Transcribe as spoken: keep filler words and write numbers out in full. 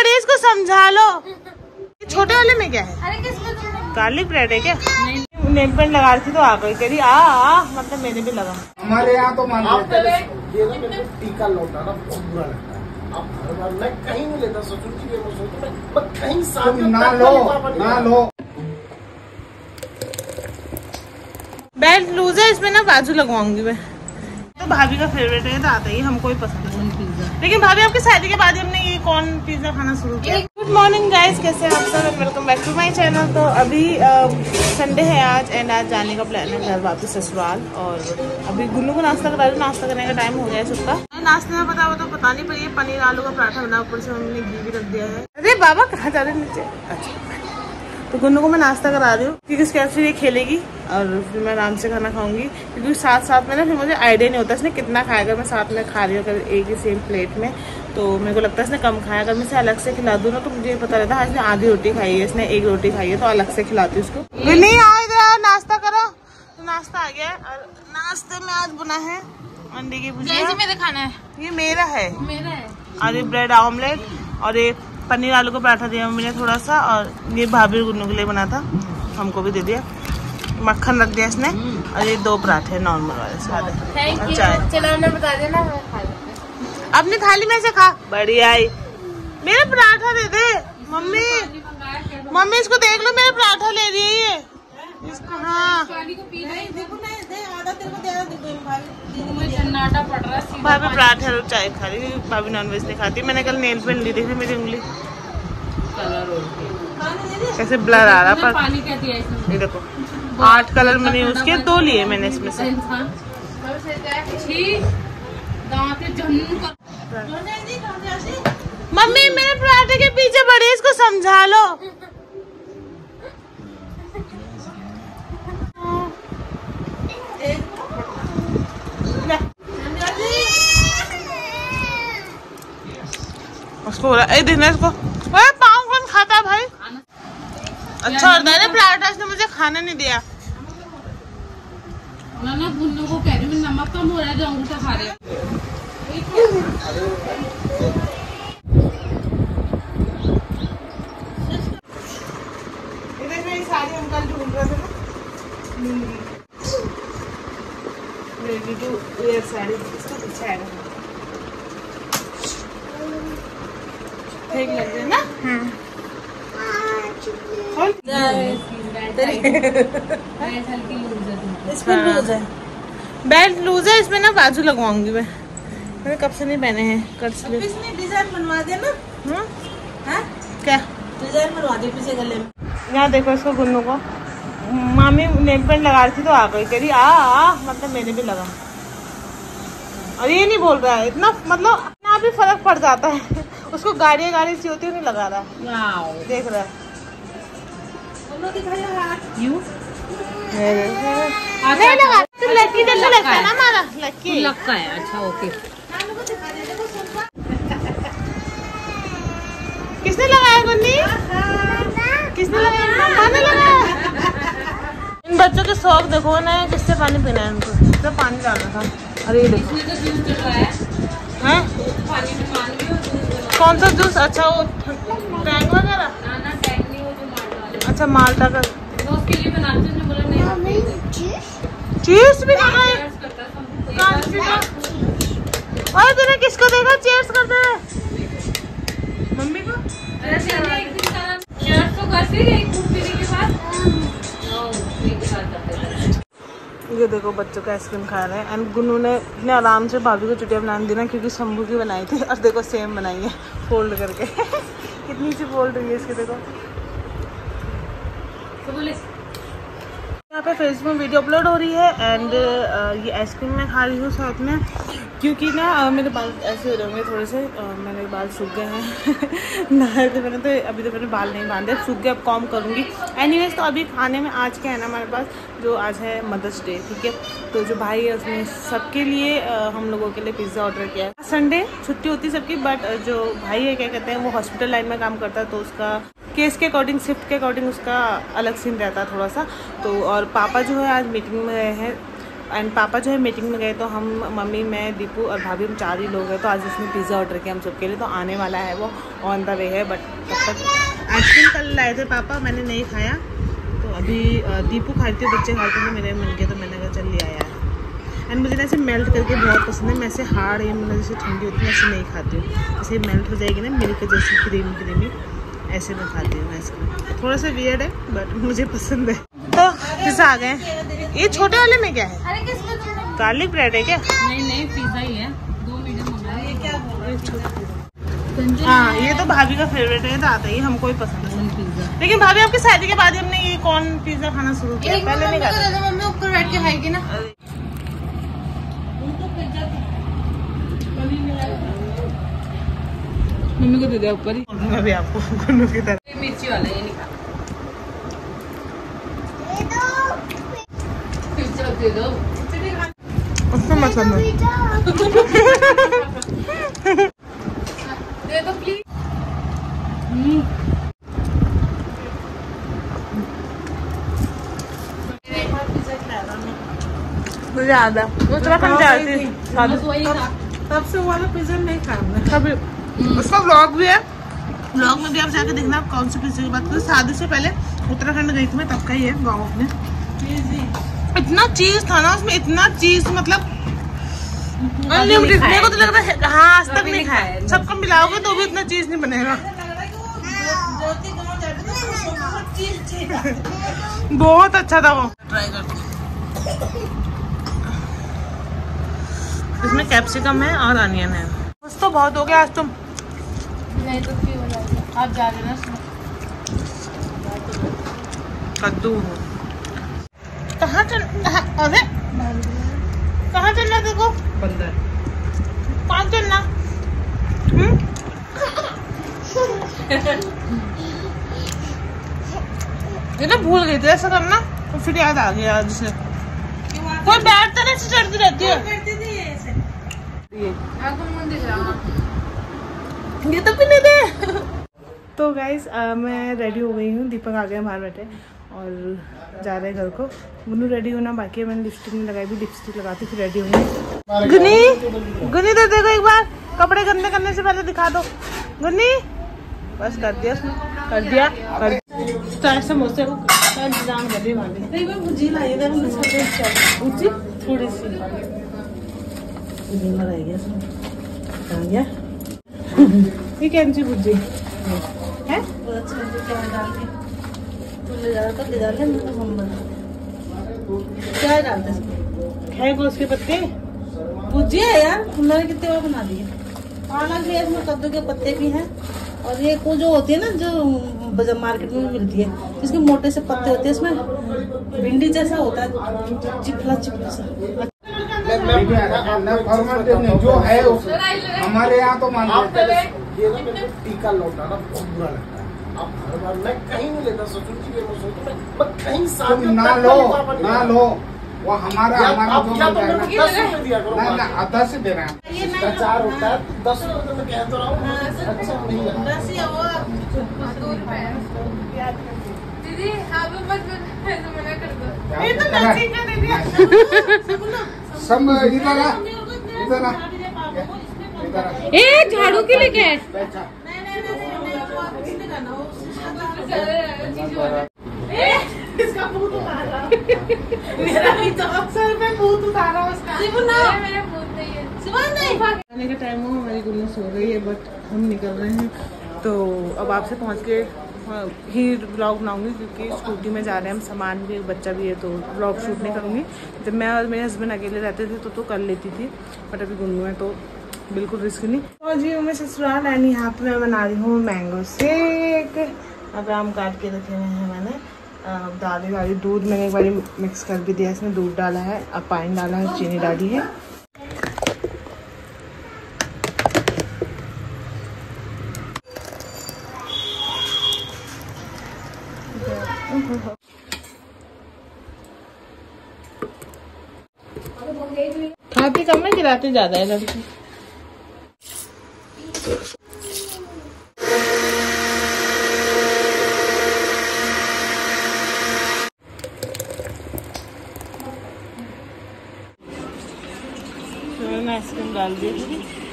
बड़े, इसको समझा लो। छोटे वाले में क्या है? अरे किसमें गार्लिक ब्रेड है क्या? नेल पेंट लगा रही थी तो आ गई, कह रही आ, आ मतलब मैंने भी लगा। हमारे यहाँ तो मान टीका लौटाना बहुत बुरा लगता है। आप हर बार मैं कहीं नहीं लेता, ससुर जी के सोचता मैं कहीं साथ ना लो ना लो। बेल्ट लूज है, इसमें ना बाजू लगवाऊंगी मैं। तो भाभी का फेवरेट है तो आता ही हमको ही पसंद है पिज्जा। लेकिन भाभी आपकी शादी के बाद हमने ये कौन पिज्जा खाना शुरू किया। गुड मॉर्निंग गाइस, कैसे हैं आप सब? Welcome back to my channel. तो अभी संडे है आज एंड आज जाने का प्लान है घर वापस ससुराल। और अभी गुल्लू को नाश्ता करा रही, नाश्ता करने का टाइम हो गया है सबका। नाश्ते में पता तो पता नहीं, पर ये पनीर आलू का पराठा बना, ऊपर से हमने घी भी रख दिया है। अरे बाबा कहाँ जा रहे नीचे? अच्छा, तो गुन्नू को मैं नाश्ता करा रही हूँ क्योंकि इसके बाद ये खेलेगी और फिर मैं आराम से खाना खाऊंगी, क्योंकि साथ साथ में ना फिर मुझे आइडिया नहीं होता इसने कितना खाएगा। मैं साथ में खा रही हूँ अगर एक ही सेम प्लेट में, तो मेरे को लगता है इसने कम खाया। अगर मैं इसे अलग से खिला दूँ ना तो मुझे पता रहता है इसने आधी रोटी खाई है, इसने एक रोटी खाई है, तो अलग से खिलाती हूँ उसको। नहीं आओ इधर, नाश्ता करो। तो नाश्ता आ गया और नाश्ते में आज बना है अंडे की भुजिया। मेरे खाना है, ये मेरा है, मेरा है। और ये ब्रेड ऑमलेट और एक पनीर आलू का पराठा दिया मम्मी ने थोड़ा सा, और ये भाभी गुन्नू के लिए बना था, हमको भी दे दिया। मक्खन रख दिया इसने, और ये दो पराठे नॉर्मल वाले सादे। अच्छा है, चलो ना बता देना, मैं खा लूंगी। अपनी थाली में से खा। बढ़िया आई, मेरा पराठा दे दे मम्मी। मम्मी इसको देख लो, मेरा पराठा ले रही है ये इसको। हाँ भाभी पराठा और चाय खा रही, भाभी नॉनवेज नहीं खाती। मैंने कल नेल पेंट ली, देखी मेरी उंगली कैसे ब्लर आ रहा, पर पानी क्या दिया इसमें? ये देखो आठ कलर मैंने यूज किए, दो लिए मैंने इसमें से। मम्मी मेरे पराठे के पीछे बड़े, इसको समझा लो। उसको बोला ए दिन इसको, पाँव कौन खाता भाई? अच्छा और मैंने पराठा इसने मुझे खाने नहीं दिया। मैं ना गुन्नू को कह रही हूँ नमक कम हो रहा है, जो अंगूठा खा रहे हैं। ये देख मेरी साड़ी अंकल ढूंढ रहे थे ना, रेडी टू वेयर साड़ी, इसका पीछे आएगा। ठीक लग रहा है ना? हम्म। इसमें लूज है, बेल्ट लूज है, इसमें ना बाजू लगवाऊंगी मैं। मैंने कब से नहीं पहने हैं कट स्लीव। इसमें डिजाइन बनवा दे ना। हाँ क्या डिजाइन बनवा दे पीछे गले में। यहाँ देखो इसको गुन्नू को मामी नेल पेंट लगा रही थी तो आ गई, कह रही आ, आ मतलब मैंने भी लगा। और ये नहीं बोल रहा है इतना, मतलब अपना आप ही फर्क पड़ जाता है। उसको गाड़ी गाड़ी सी होती है, नहीं लगा रहा, देख रहा है। यू नहीं लगा, लड़की जैसा लगता है ना हमारा, लड़की लगता है। अच्छा ओके, किसने लगाया गुन्नी? किसने लगाया? मम्मा ने लगाया। इन बच्चों के शौक देखो ना, किससे पानी पीना है इनको, तो पानी डालना था। अरे ये देखो हैं कौन सा जूस? अच्छा वो टैंग वगैरह, अच्छा माल्टा का चीयर्स भी लगा है। और तूने किसको देखा चीयर्स करते हुए? मम्मी को। ये देखो बच्चों का आइसक्रीम खा रहे हैं एंड गुन्नू ने इतने आराम से भाभी को चुटिया बनाने दी ना, क्योंकि शंभू की बनाई थी। और देखो सेम बनाई है फोल्ड करके। कितनी सी फोल्ड हुई है इसकी, देखो। यहाँ पे फेसबुक में वीडियो अपलोड हो रही है एंड ये आइसक्रीम मैं खा रही हूँ साथ में, क्योंकि ना uh, मेरे बाल ऐसे हो रहेंगे थोड़े से, uh, मेरे बाल सूख गए हैं। नहाए थे मैंने, तो अभी तो मैंने बाल नहीं बांधे, सूख गए, अब कॉम करूँगी। एनीवेज तो अभी खाने में आज क्या है ना हमारे पास, जो आज है मदर्स डे, ठीक है। तो जो भाई है उसने सबके लिए uh, हम लोगों के लिए पिज़्ज़ा ऑर्डर किया है। संडे छुट्टी होती है सबकी, बट uh, जो भाई है क्या कहते हैं वो हॉस्पिटल लाइन में काम करता है, तो उसका केस के अकॉर्डिंग, शिफ्ट के अकॉर्डिंग उसका अलग सीन रहता है थोड़ा सा। तो और पापा जो है आज मीटिंग में गए हैं एंड पापा जो है मीटिंग में गए, तो हम मम्मी, मैं, दीपू और भाभी हम चार ही लोग हैं। तो आज इसने पिज़्ज़ा ऑर्डर किया हम सबके लिए, तो आने वाला है, वो ऑन द वे है। बट तब तक आइसक्रीम कल लाए थे पापा, मैंने नहीं खाया, तो अभी दीपू खाते थे, बच्चे खाते थे, मेरे मिल गया तो मैंने कहा चल ले आया। एंड मुझे ना ऐसे मेल्ट करके बहुत पसंद है। मैं ऐसे हार्ड या मतलब जैसे ठंडी होती है ऐसे नहीं खाती हूँ, ऐसे मेल्ट हो जाएगी ना मिल्क जैसी क्रीमी क्रीमी, ऐसे मैं खाती हूँ आइसक्रीम। थोड़ा सा वियर्ड है बट मुझे पसंद है। तो पिज़्ज़ा आ गए। ये छोटे वाले में क्या है? गार्लिक ब्रेड है क्या? नहीं नहीं पिज़्ज़ा ही है, दो मीडियम मंगाए। ये क्या बोल? हाँ ये तो भाभी का फेवरेट है, तो आता ही हमको ही पसंद है पिज़्ज़ा। लेकिन भाभी आपकी शादी के बाद ही हमने ये कौन पिज़्ज़ा खाना शुरू किया, पहले नहीं खाता। मम्मी ऊपर बैठ के खाएगी ना। मम्मी को दे दिया ऊपर ही। मैं भी आपको गुन्नू की तरह मिर्ची वाला ये नहीं खा। पिज़्ज़ा दे दो। उसमें मतलब है दे दो प्लीज। मुझे याद है उत्तराखंड जाती थी तब से वाला पिज़्ज़ा नहीं खाना कभी। उसका व्लॉग भी है, व्लॉग में भी आप जाके देखना कौन सी पिज़्ज़ा की बात करें। शादी से पहले उत्तराखंड गई थी मैं, तब का ही है गाँव अपने। इतना चीज था ना उसमें, इतना चीज मतलब अनलिमिटेड। मेरे को तो लग रहा है हाँ आज तक नहीं खाया, सबको मिलाओगे तो भी इतना चीज नहीं बनेगा। बहुत अच्छा था वो, ट्राई करते। इसमें कैप्सिकम है और अनियन है। बस तो बहुत हो गया आज तुम। नहीं तो क्यों बनाओगे आप, जा लेना। कद्दू कहाँ चल, अरे कहाँ चलना देखो, बंदर कहाँ चलना? ये ना भूल गई थी ऐसा करना, तो फिर याद आ गया आज से। कोई बैठ तो नहीं चढ़ती रहती है ये तो भी नहीं दे। तो गाइज मैं रेडी हो गई हूँ, दीपक आ गए बाहर बैठे और जा रहे हैं घर को। गुन्नू रेडी होना बाकी है, मैंने लिपस्टिक नहीं लगाई भी, लिपस्टिक लगाती फिर रेडी होंगी। गुनी गुनी तो देखो एक बार, कपड़े गंदे करने से पहले दिखा दो। गुनी बस कर दिया उसने, कर दिया कर चार समोसे का इंतजाम कर रही है। भुजी लाई है भुजी थोड़ी सी रह गया, ये कैन सी भुजी है? क्या डालते है उसके पत्ते? भुजिया है यार, मैंने कितने बार बना दिए। हालांकि इसमें कद्दू के पत्ते भी हैं, और ये को जो होती है ना जो बाजार मार्केट में मिलती है, जिसके मोटे से पत्ते होते हैं, इसमें भिंडी जैसा होता है, चिपला चिपला सा। जो है हमारे यहाँ तो मानते ये ना मेरे को टीका लौटाना बहुत बुरा लगता है। आप हर बार मैं कहीं नहीं लेता ससुर जी के मैं सोचता मैं कहीं साथ ना लो ना लो, वो हमारा हमारा आप क्या तो मेरे को दस रुपए दिया करो। ना ना दस से दे रहे हैं, भ्रष्टाचार होता है। दस रुपए तो मैं कह तो रहा हूँ, अच्छा नहीं लगता। दीदी आप मत मना कर दो। ये तो नसीब का दे दिया। सब इधर आ इधर आ इधर आ। ए झाड़ू के लिए क्या है? इसका भूत उतारा मेरा भी तो अक्सर पे भूत उतारा उसका। मेरा भूत नहीं है। आने का टाइम हो, हमारी गुन्नू सो गई है बट हम निकल रहे हैं। तो अब आपसे पहुंच के ही ब्लॉग बनाऊंगी, क्योंकि स्कूटी में जा रहे हैं हम, सामान भी बच्चा भी है, तो ब्लॉग शूट नहीं करूंगी। जब मैं और मेरे हस्बैंड अकेले रहते थे तो तो कर लेती थी, बट अभी गुन्नू है तो बिल्कुल रिस्क नहीं। और जी मैं ससुराल एंड यहाँ पे मैं बना रही हूँ मैंगो शेक। अब आम काट के रखे हुए हैं मैंने, दाली वाली दूध मैंने एक बार मिक्स कर भी दिया, इसमें दूध डाला है, अब पानी डाला है, चीनी डाली है। खाती कम है, खिलाती ज्यादा है लड़की। डाल दिया।